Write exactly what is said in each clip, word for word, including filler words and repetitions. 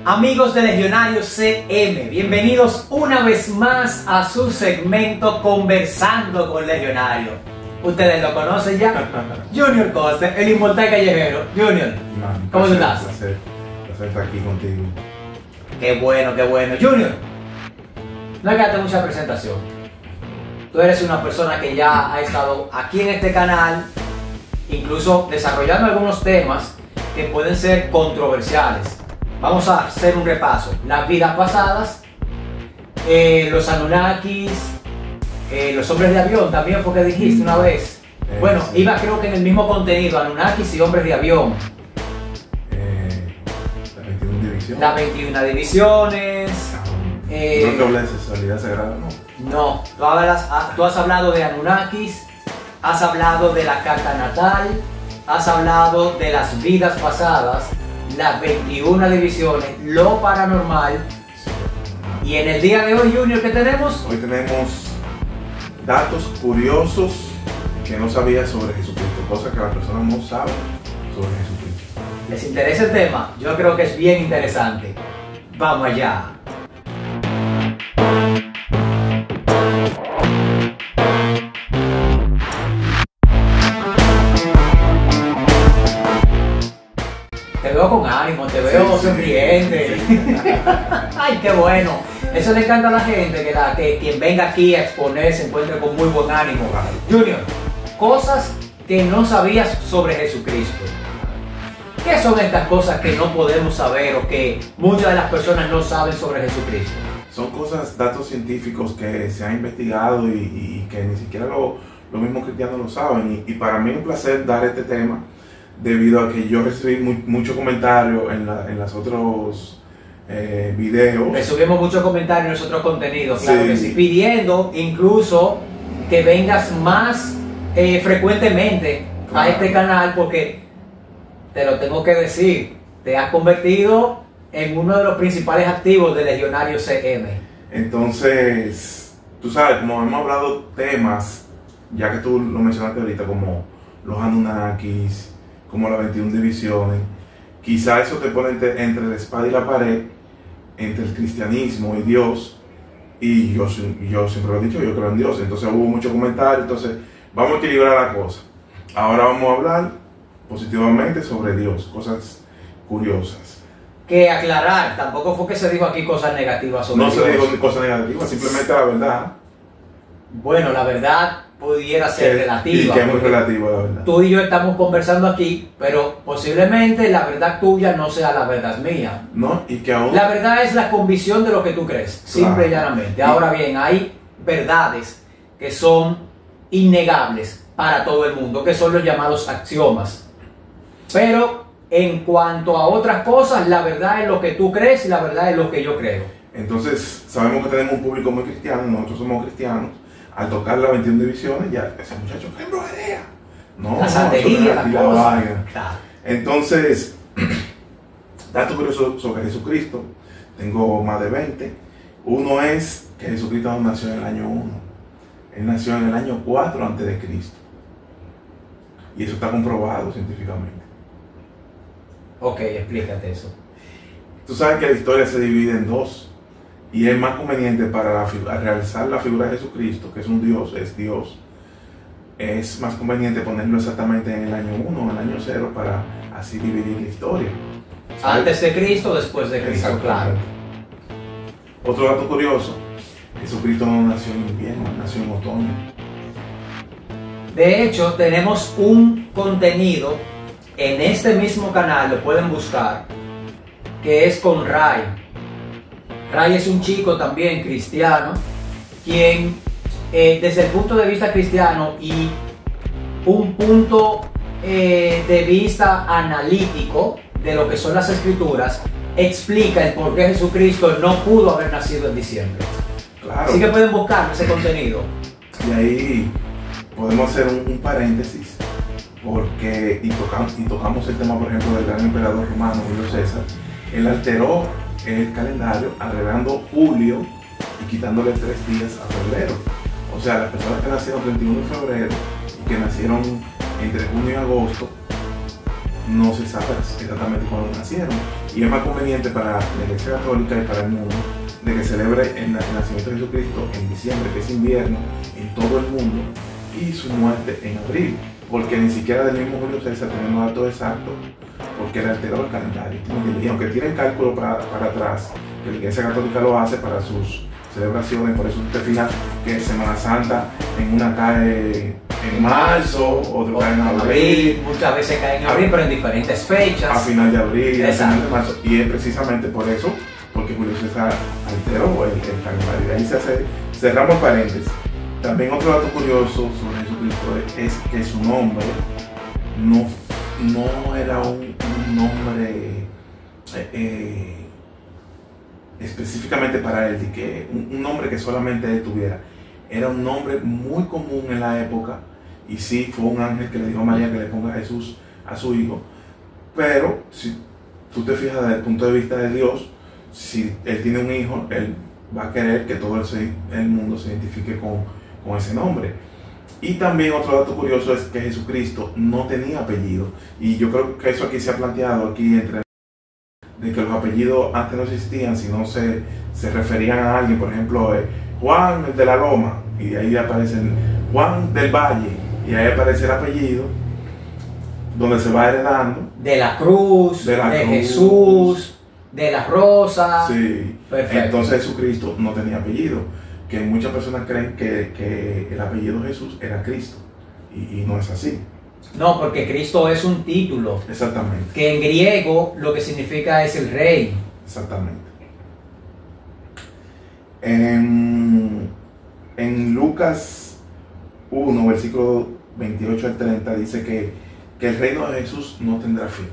Amigos de Legionario C M, bienvenidos una vez más a su segmento Conversando con Legionario. Ustedes lo conocen ya, Junior Coste, el inmortal callejero. Junior, Man, ¿cómo placer, estás? Placer, placer estar aquí contigo. Qué bueno, qué bueno. Junior, no hay que darte mucha presentación. Tú eres una persona que ya ha estado aquí en este canal, incluso desarrollando algunos temas que pueden ser controversiales. Vamos a hacer un repaso. Las vidas pasadas, eh, los Anunnakis, eh, los hombres de avión, también fue que dijiste una vez. Eh, bueno, sí. iba creo que en el mismo contenido, Anunnakis y hombres de avión. Eh, las veintiuna divisiones. Las veintiuna divisiones. Um, eh, no te hablé de sexualidad sagrada, no. No, tú, hablas, tú has hablado de Anunnakis, has hablado de la carta natal, has hablado de las vidas pasadas, las veintiuna divisiones, lo paranormal. Y en el día de hoy, Junior, ¿qué tenemos? Hoy tenemos datos curiosos que no sabías sobre Jesucristo, cosas que las personas no saben sobre Jesucristo. ¿Les interesa el tema? Yo creo que es bien interesante. Vamos allá. Te veo con ánimo, te veo Sí, sí. sonriente. Ay, qué bueno. Eso le encanta a la gente, que, la, que quien venga aquí a exponer se encuentre con muy buen ánimo. Claro. Junior, cosas que no sabías sobre Jesucristo. ¿Qué son estas cosas que no podemos saber o que muchas de las personas no saben sobre Jesucristo? Son cosas, datos científicos que se han investigado y, y- y que ni siquiera lo- los mismos cristianos lo saben. Y, y para mí es un placer dar este tema debido a que yo recibí mu- muchos comentarios en, la, en los otros eh, videos. Le subimos muchos comentarios en nuestros contenidos, claro Sí. que sí, pidiendo incluso que vengas más eh, frecuentemente a Claro. este canal, porque te lo tengo que decir, te has convertido en uno de los principales activos de Legionario C M. Entonces, tú sabes, como hemos hablado temas, ya que tú lo mencionaste ahorita, como los Anunnakis, como las veintiuna divisiones, quizá eso te pone entre, entre la espada y la pared, entre el cristianismo y Dios, y yo, y yo siempre lo he dicho, yo creo en Dios, entonces hubo muchos comentarios, entonces vamos a equilibrar la cosa. Ahora vamos a hablar positivamente sobre Dios, cosas curiosas. Que aclarar, tampoco fue que se dijo aquí cosas negativas sobre No se Dios. dijo cosas negativas, simplemente la verdad. Bueno, la verdad pudiera ser Que- relativa. Y que es muy porque relativo, la verdad. Tú y yo estamos conversando aquí, pero posiblemente la verdad tuya no sea la verdad mía. ¿No? Y que aún... La verdad es la convicción de lo que tú crees, simple y Claro. llanamente. Ahora bien, hay verdades que son innegables para todo el mundo, que son los llamados axiomas. Pero en cuanto a otras cosas, la verdad es lo que tú crees y la verdad es lo que yo creo. Entonces, sabemos que tenemos un público muy cristiano, nosotros somos cristianos. Al tocar las veintiuna divisiones, ya ese muchacho, ¡qué brujería! No, La no, santería, eso no es la así, cosa. vaina. Claro. Entonces, datos curiosos sobre Jesucristo, tengo más de veinte. Uno es que Jesucristo no nació en el año uno, él nació en el año cuatro antes de Cristo. Y eso está comprobado científicamente. Ok, explícate eso. Tú sabes que la historia se divide en dos y es más conveniente para la fi- realizar la figura de Jesucristo, que es un Dios, es Dios, es más conveniente ponerlo exactamente en el año uno o en el año cero para así dividir la historia. ¿Sabes? Antes de Cristo, después de Cristo, claro. Exactamente. Otro dato curioso, Jesucristo no nació en invierno, nació en otoño. De hecho, tenemos un contenido en este mismo canal, lo pueden buscar, que es con Ray. Ray es un chico también cristiano, quien eh, desde el punto de vista cristiano y un punto eh, de vista analítico de lo que son las escrituras, explica el por qué Jesucristo no pudo haber nacido en diciembre. Claro. Así que pueden buscar ese contenido. Y ahí podemos hacer un, un paréntesis, porque, y tocamos, y tocamos el tema, por ejemplo, del gran emperador romano, Julio César. Él alteró el calendario agregando julio y quitándole tres días a febrero. O sea, las personas que nacieron el treinta y uno de febrero y que nacieron entre junio y agosto, no se sabe exactamente cuándo nacieron. Y es más conveniente para la Iglesia Católica y para el mundo de que celebre el nacimiento de Jesucristo en diciembre, que es invierno en todo el mundo, y su muerte en abril, porque ni siquiera del mismo Julio César tenemos datos exactos, porque él alteró el calendario. Y aunque tiene cálculo para, para atrás, que la Iglesia Católica lo hace para sus celebraciones, por eso usted fija que Semana Santa en una cae en marzo, otro cae en abril, abril, muchas veces cae en abril, pero en diferentes fechas. A final de abril y a Exacto. final de marzo. Y es precisamente por eso, porque Julio César alteró el, el calendario. De ahí se hace, cerramos paréntesis. También otro dato curioso sobre Jesucristo es, es que su nombre no, no era un, un nombre eh, eh, específicamente para él, de que un, un nombre que solamente él tuviera. Era un nombre muy común en la época, y sí, fue un ángel que le dijo a María que le ponga Jesús a su hijo. Pero si tú te fijas desde el punto de vista de Dios, si él tiene un hijo, él va a querer que todo el, el mundo se identifique con, con ese nombre. Y también otro dato curioso es que Jesucristo no tenía apellido, y yo creo que eso aquí se ha planteado aquí entre de que los apellidos antes no existían, sino se, se referían a alguien, por ejemplo, eh, Juan el de la Loma, y de ahí aparecen Juan del Valle, y ahí aparece el apellido, donde se va heredando. De la Cruz, de, la de cruz. Jesús, de la Rosa. Sí, perfecto. Entonces Jesucristo no tenía apellido, que muchas personas creen que, que el apellido Jesús era Cristo, y, y no es así. No, porque Cristo es un título. Exactamente. Que en griego lo que significa es el rey. Exactamente. En, en Lucas uno, versículo veintiocho al treinta, dice que, que el reino de Jesús no tendrá fin.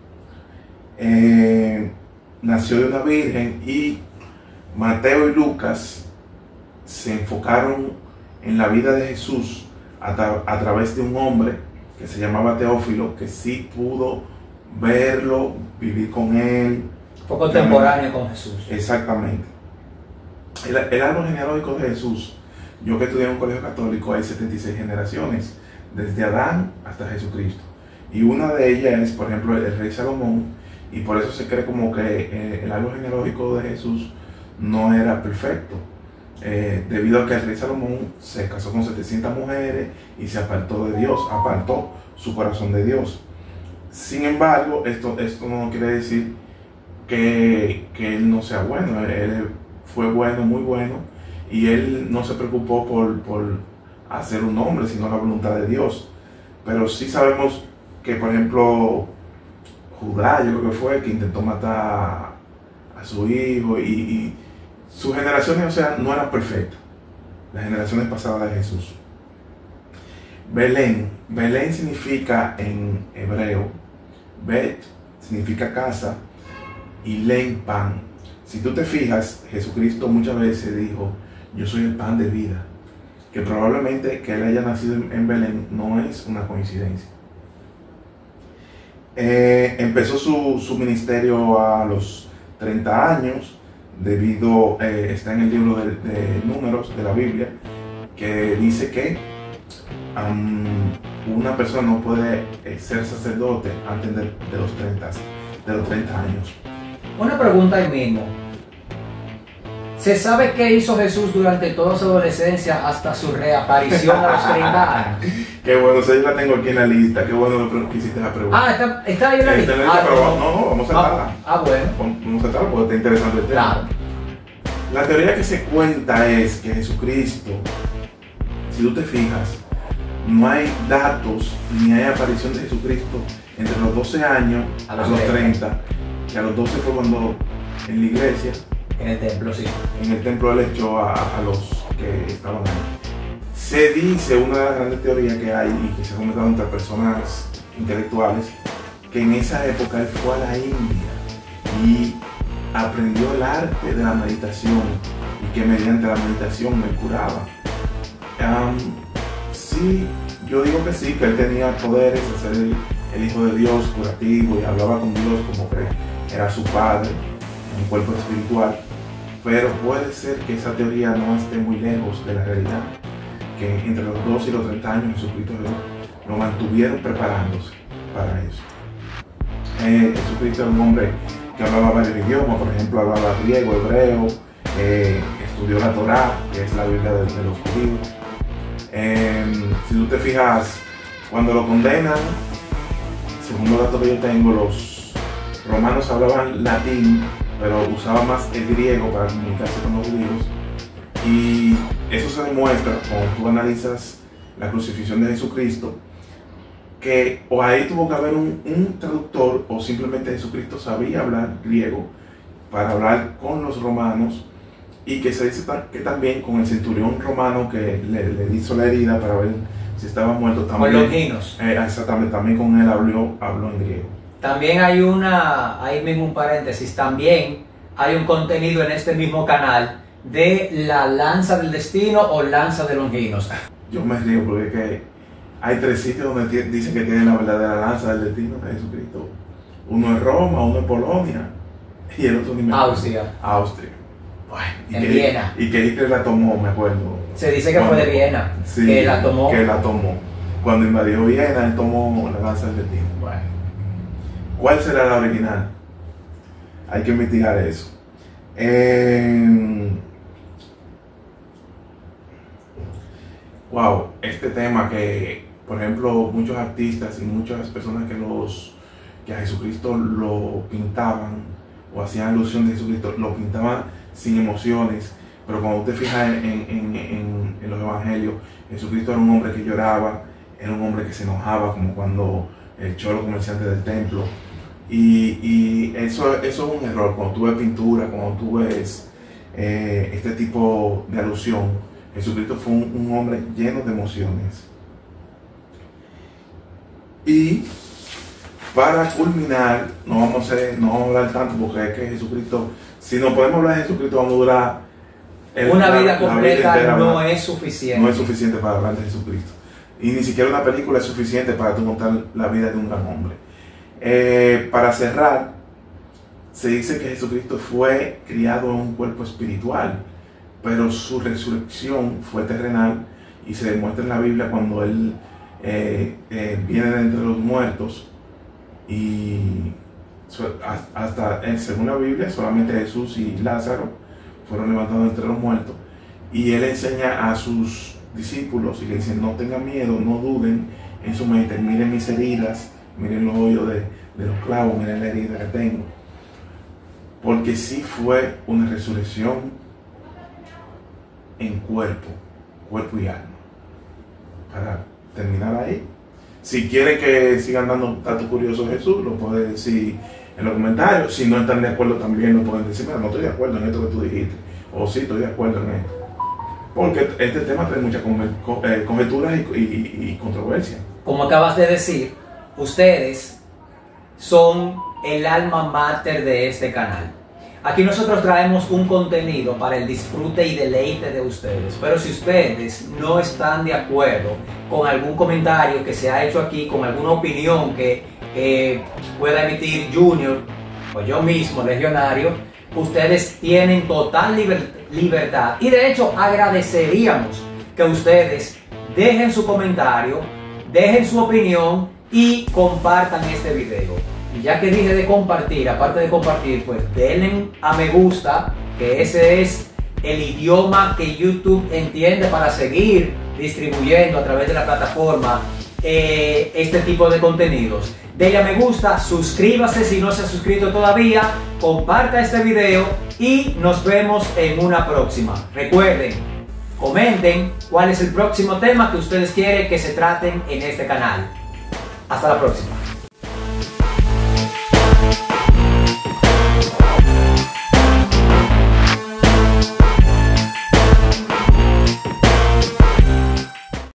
Eh, nació de una virgen, y Mateo y Lucas se enfocaron en la vida de Jesús a, tra a través de un hombre que se llamaba Teófilo, que sí pudo verlo, vivir con él. Fue contemporáneo con Jesús. Exactamente. El, el árbol genealógico de Jesús, yo que estudié en un colegio católico, hay setenta y seis generaciones, desde Adán hasta Jesucristo. Y una de ellas es, por ejemplo, el rey Salomón, y por eso se cree como que eh, el árbol genealógico de Jesús no era perfecto. Eh, debido a que el rey Salomón se casó con setecientas mujeres y se apartó de Dios, apartó su corazón de Dios. Sin embargo, esto, esto no quiere decir que, que él no sea bueno. Él fue bueno, muy bueno, y él no se preocupó por, por hacer un hombre, sino la voluntad de Dios. Pero sí sabemos que, por ejemplo, Judá, yo creo que fue, que intentó matar a su hijo, y, y sus generaciones, o sea, no eran perfectas, las generaciones pasadas de Jesús. Belén, Belén significa en hebreo, Bet significa casa, y Len, pan. Si tú te fijas, Jesucristo muchas veces dijo, yo soy el pan de vida, que probablemente que él haya nacido en Belén no es una coincidencia. Eh, empezó su, su ministerio a los treinta años, debido, eh, está en el libro de, de Números de la Biblia, que dice que um, una persona no puede eh, ser sacerdote antes de, de, los treinta, de los treinta años. Una pregunta ahí mismo. ¿Se sabe qué hizo Jesús durante toda su adolescencia hasta su reaparición a los treinta años? Qué bueno, si yo la tengo aquí en la lista, qué bueno que hiciste la pregunta. Ah, está, está ahí en la Eh, lista. está en la lista, Ah, pero no, no, no, vamos a saltarla. Ah, bueno. Vamos a saltarla porque está interesante el tema. Claro. La teoría que se cuenta es que Jesucristo, si tú te fijas, no hay datos ni hay aparición de Jesucristo entre los doce años a los, a los treinta, que a los doce fue cuando en la iglesia, en el templo, sí. En el templo él echó a, a los que estaban ahí. Se dice, una de las grandes teorías que hay y que se ha comentado entre personas intelectuales, que en esa época él fue a la India y aprendió el arte de la meditación, y que mediante la meditación él curaba. Um, sí, yo digo que sí, que él tenía poderes de ser el, el Hijo de Dios curativo, y hablaba con Dios como que era su Padre, en un cuerpo espiritual. Pero puede ser que esa teoría no esté muy lejos de la realidad, que entre los dos y los treinta años Jesucristo lo mantuvieron preparándose para eso. Eh, Jesucristo era un hombre que hablaba varios idiomas, por ejemplo, hablaba griego, hebreo, eh, estudió la Torá, que es la Biblia de, de los judíos. Eh, si tú te fijas, cuando lo condenan, según los datos que yo tengo, los romanos hablaban latín, pero usaban más el griego para comunicarse con los judíos. Y eso se demuestra cuando tú analizas la crucifixión de Jesucristo, que o ahí tuvo que haber un, un traductor, o simplemente Jesucristo sabía hablar griego para hablar con los romanos, y que se dice que también con el centurión romano que le, le hizo la herida para ver si estaba muerto también. Con Longinos. Eh, exactamente, también con él habló, habló en griego. También hay una, ahí mismo un paréntesis, también hay un contenido en este mismo canal de la lanza del destino o lanza de Longinos. Yo me río porque es que hay tres sitios donde dicen que tienen la verdadera lanza del destino de Jesucristo. Uno es Roma, uno es Polonia y el otro ni me acuerdo. Austria. Austria. Bueno, y en que, Viena. Y que Hitler la tomó, me acuerdo. Se dice que fue de Viena, sí, que la tomó. Que la tomó. Cuando invadió Viena, él tomó la lanza del destino. Bueno. ¿Cuál será la original? Hay que investigar eso. Eh, wow, este tema que, por ejemplo, muchos artistas y muchas personas que, los, que a Jesucristo lo pintaban o hacían alusión de Jesucristo, lo pintaban sin emociones, pero cuando usted fija en, en, en, en los evangelios, Jesucristo era un hombre que lloraba, era un hombre que se enojaba, como cuando el cholo comerciante del templo, y, y eso, eso es un error. Cuando tú ves pintura, cuando tú ves eh, este tipo de alusión, Jesucristo fue un, un hombre lleno de emociones. Y para culminar, no vamos a, no vamos a hablar tanto porque es que Jesucristo, si no podemos hablar de Jesucristo, vamos a durar el, una vida la, completa, la vida entera, no es suficiente. No es suficiente para hablar de Jesucristo. Y ni siquiera una película es suficiente para tú contar la vida de un gran hombre. Eh, para cerrar, se dice que Jesucristo fue criado en un cuerpo espiritual, pero su resurrección fue terrenal, y se demuestra en la Biblia cuando él eh, eh, viene de entre los muertos. Y hasta, según la Biblia, solamente Jesús y Lázaro fueron levantados entre los muertos, y él enseña a sus discípulos y le dicen: no tengan miedo, no duden en su mente, miren mis heridas, miren los hoyos de, de los clavos, miren la herida que tengo, porque sí fue una resurrección en cuerpo, cuerpo y alma. Para terminar ahí, si quieren que sigan dando datos curiosos de Jesús, lo pueden decir en los comentarios. Si no están de acuerdo, también lo pueden decir: mira, no estoy de acuerdo en esto que tú dijiste, o sí, estoy de acuerdo en esto. Porque este tema trae muchas conjeturas y, y, y controversia. Como acabas de decir, ustedes son el alma mater de este canal. Aquí nosotros traemos un contenido para el disfrute y deleite de ustedes. Pero si ustedes no están de acuerdo con algún comentario que se ha hecho aquí, con alguna opinión que eh, pueda emitir Junior o yo mismo, Legionario, ustedes tienen total liber libertad. Y de hecho agradeceríamos que ustedes dejen su comentario, dejen su opinión y compartan este video. Y ya que dije de compartir, aparte de compartir, pues denle a me gusta, que ese es el idioma que YouTube entiende para seguir distribuyendo a través de la plataforma eh, este tipo de contenidos. Denle a me gusta, suscríbase si no se ha suscrito todavía, comparta este video y nos vemos en una próxima. Recuerden, comenten cuál es el próximo tema que ustedes quieren que se traten en este canal. Hasta la próxima.